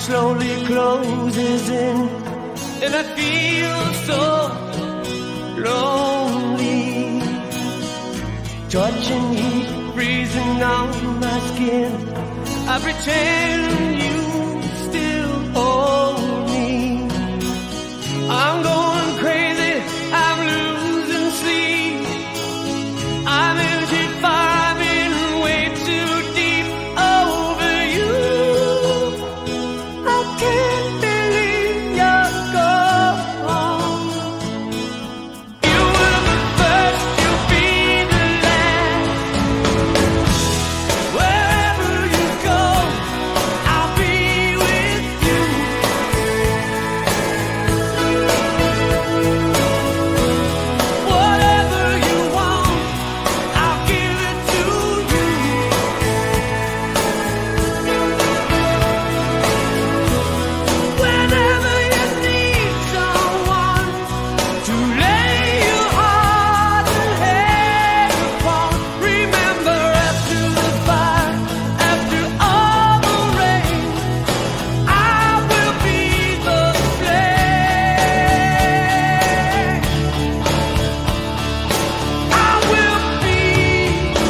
slowly closes in, and I feel so lonely. Touching heat freezing on my skin, I pretend you still hold me. I'm going crazy, I'm losing sleep. I'm in too far, I've been way too deep over you. I can't believe you're gone. You were the first, you'll be the last. Wherever you go, I'll be with you. Whatever you want, I'll give it to you. Whenever you need someone to lay your heart and head upon, remember after the fire, after all the rain, I will be the flame. I will be the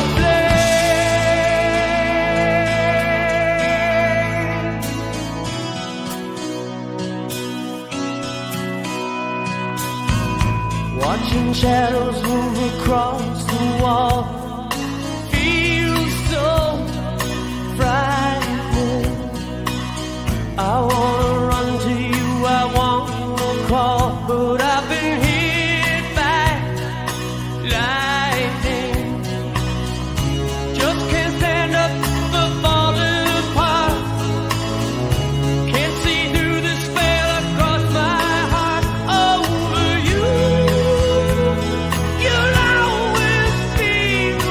flame. Watching shadows move across the wall feels so frightening. I wanna run to you, I wanna crawl, but I've been hit by lightning. Just can't stand up for falling apart. Can't see through the spell across my heart over you. You'll always be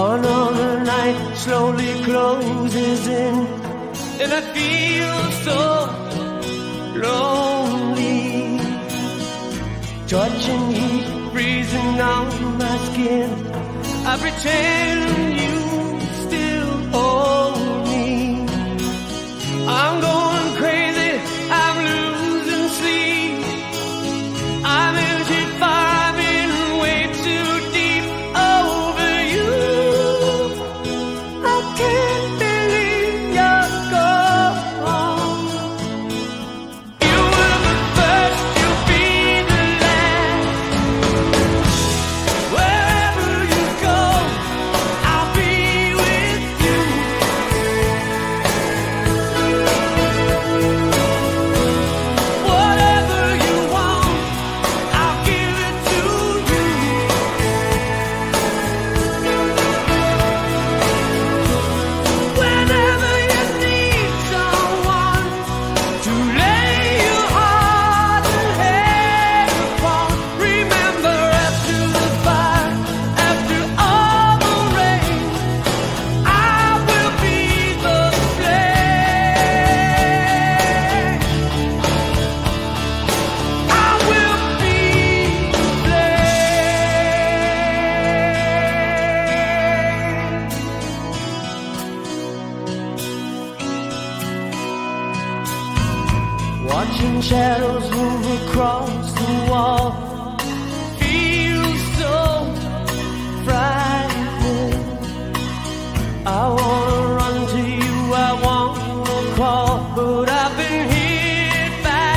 Another night slowly closes in, and I feel so lonely. Touching heat, freezing on my skin, I pretend you still own me. I'm going crazy, I'm losing sleep. I'm in too far, I'm in way too deep over you. I can't believe you're gone. You were the first, you'll be the last. Wherever you go, I'll be with you. Whatever you want, I'll give it to you. Whenever you need someone to lay your heart and head upon, remember after the fire, after all the rain, I will be the flame. I will be the flame. Watching shadows move across the wall feels so frightening. I wanna run to you, I wanna crawl, but I've been hit by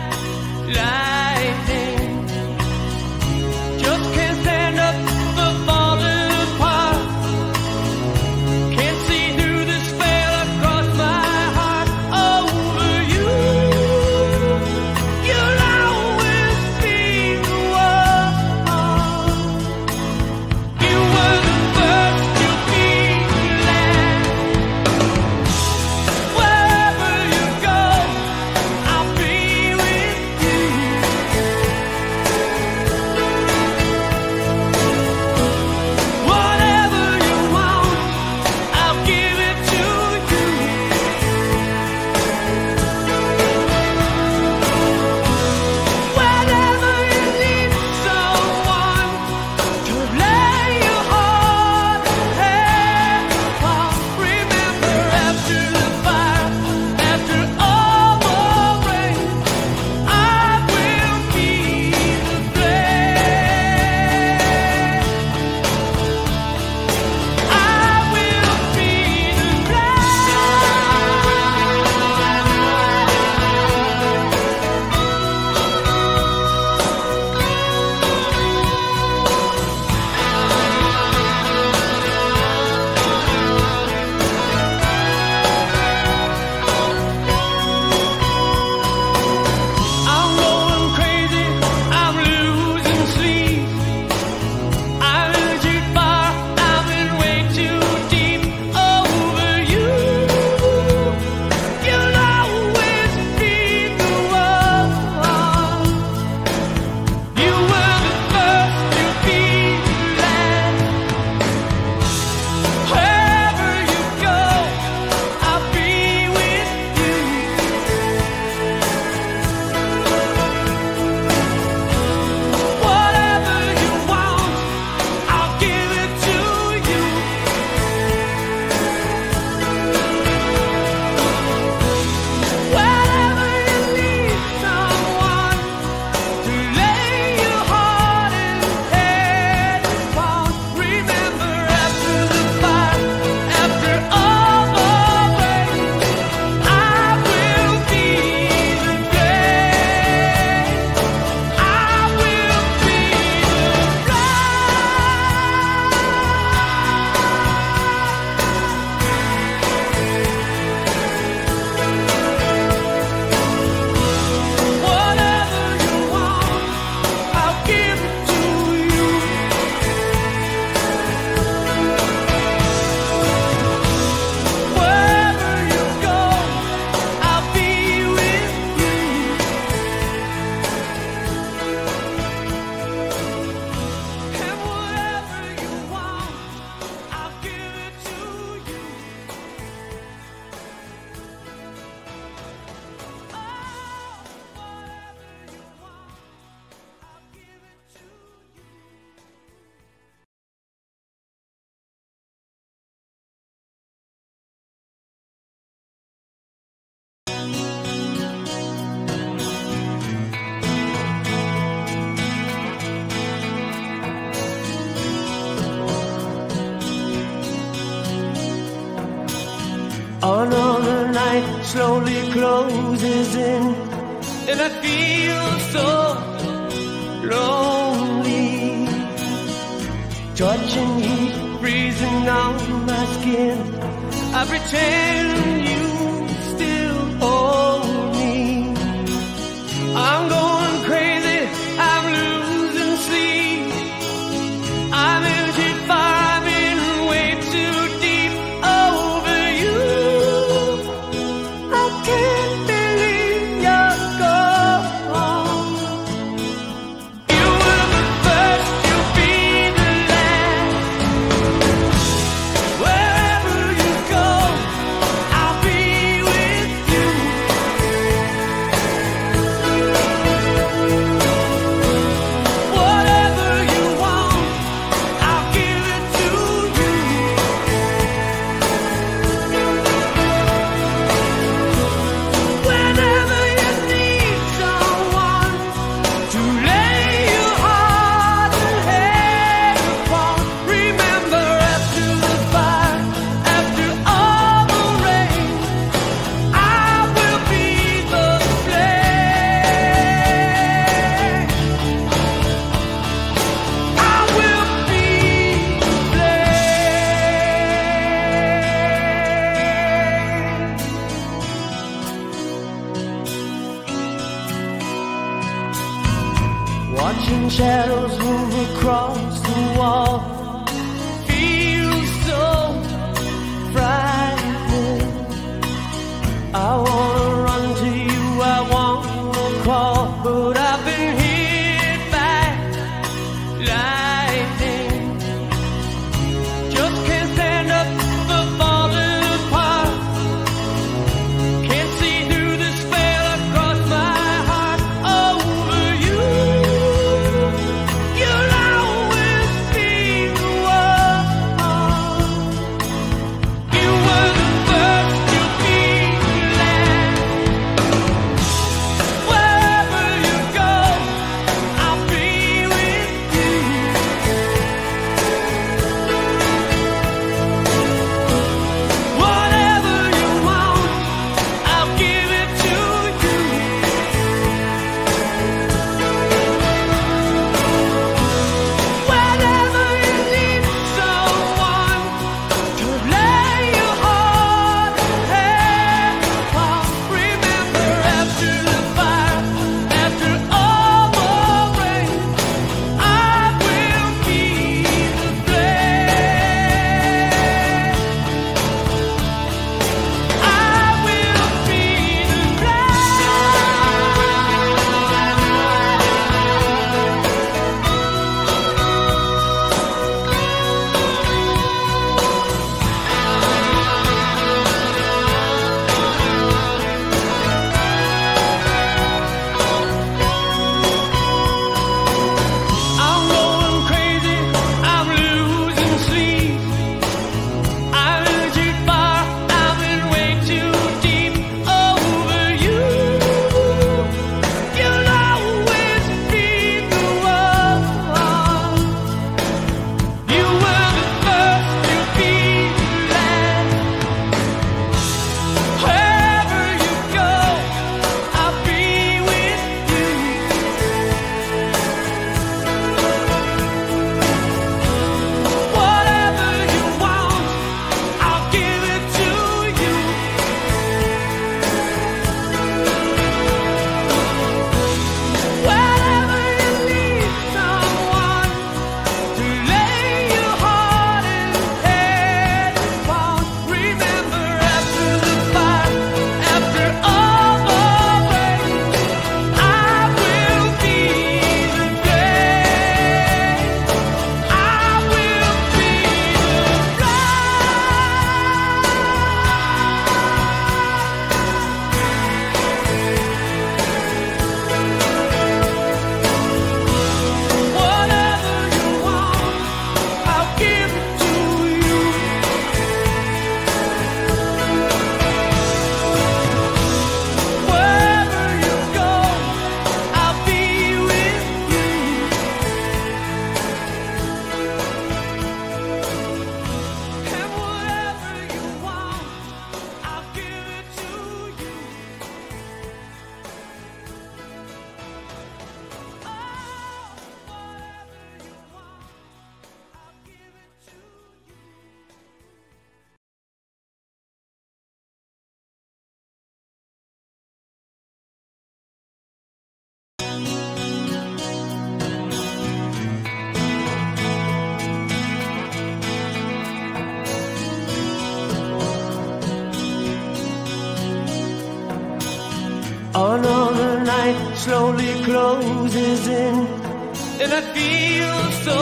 lightning. Just can't stand up for falling apart. Can't see through the spell across my heart over you. You'll always be Another night slowly closes in, and I feel so lonely. Touching heat freezing on my skin, I pretend you still hold me. I'm going crazy, I'm losing sleep. I'm into fire, I've been way too deep over you. I can't believe you're gone. You were the first, you'll be the last. Wherever you go, I'll be with you. Whatever you want, I'll give it to you. Whenever you need someone to lay your heart and head upon, remember after the fire, after all the rain, I will be the flame. I will be the flame. Watching shadows move across the wall feels so frightening. I wanna run to you, I wanna crawl, but I've been hit by lightning. Just can't stand up for falling apart. Can't see through the spell across my heart over you. You'll always be slowly closes in, and I feel so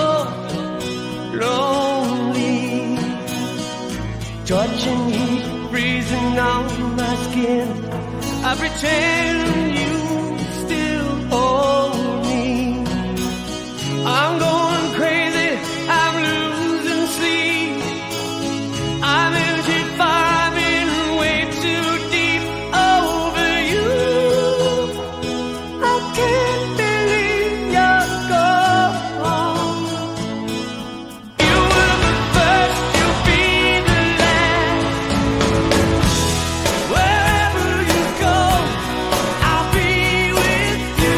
lonely. Touching heat, freezing on my skin, I pretend you still hold me. I'm going crazy, I'm losing sleep. I'm into fire, I've been way too deep over you. I can't believe you're gone. You were the first, you'll be the last. Wherever you go, I'll be with you.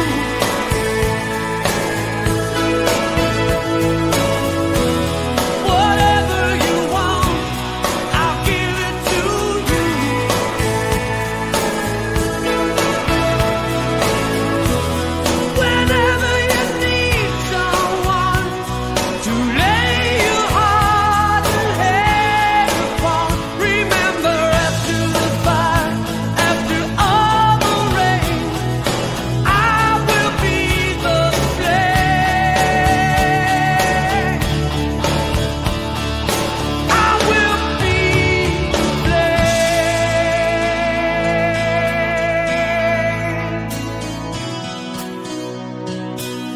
Whatever you want, I'll give it to you. Whenever you need someone to lay your heart and head upon, remember after the fire, after all the rain, I will be the flame. I will be the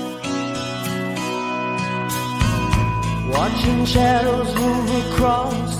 flame. Watching shadows move across